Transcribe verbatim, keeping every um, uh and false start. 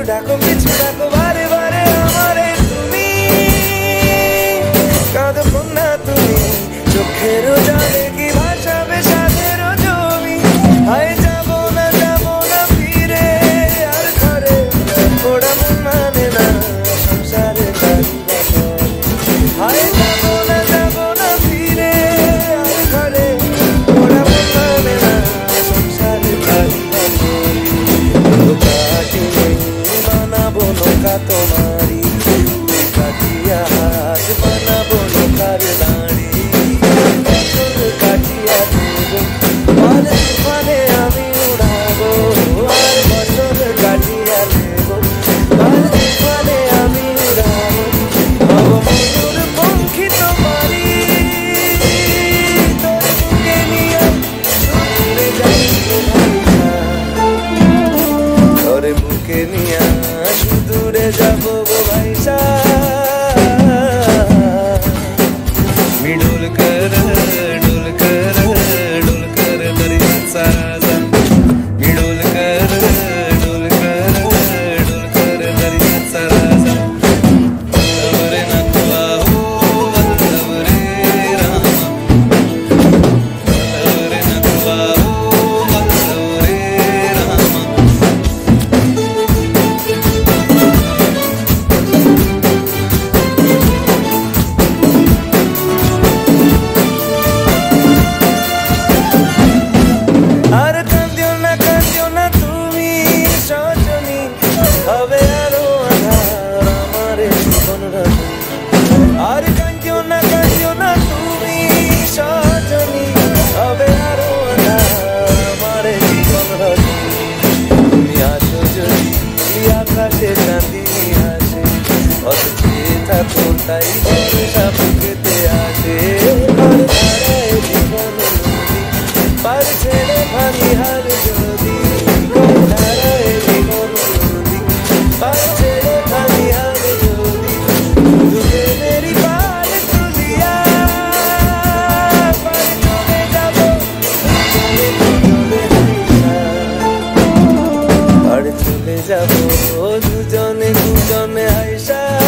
ডাকো কিছু ডাকো বারে বারে আমারে তুমি কাঁদো কন্যা তুমি চোখের জলে কি ভাসাবে সাদের জমি হায় যাবো না যাবো না ফিরে আর ঘরে ওরা মন মানে না সংসারে হায় যাবো না যাবো না ফিরে আর ঘরে ওরা মন মানে না সংসারে বানাবো নৌকা তোমারি কাটিয়া হাত বানাবো নৌকার দাঁড়ি কাটিয়া দেবো আর তুফানে আমি উড়াবো আর বছর কাটিয়া দেবো আর তুফানে আমি উড়াবো হব ময়ূর পঙ্খী তোমারি তোর বুকে নিয়ে দূরে যাইবো তোর বুকে নিয়ে দূরে যাবো গো ভাইসা मिडोल कर डोल कर डोल कर दरिया सारा मिडोल कर डोल कर डोल कर दरिया सारा अवरे नकुआ हो अवरे राम अवरे नकुआ हो अवरे राम আর কাঁদিও না কাঁদিও না তুমি সজনী হবে আরো আধার আমারে জীবন রজনী আর কাঁদিও না কাঁদিও না তুমি সজনী হবে আরো আধার আমারে জীবন রজনী তুমি আসো যদি আকাশে চাঁদিনী আসে অত চেয়ে থাকো তাই বর্ষা বুকেতে আসে আর ধারায় জীবন নদী পার ছেড়ে ভাঙি হার যদি ধারায় জীবন নদী পার ছেড়ে ভাঙি হার যদি তুলে মেরি পার তুলিয়া পার চলে যাবো চলে চলে হাইসা পার চলে যাবো দুজনে দুজনে হাইসা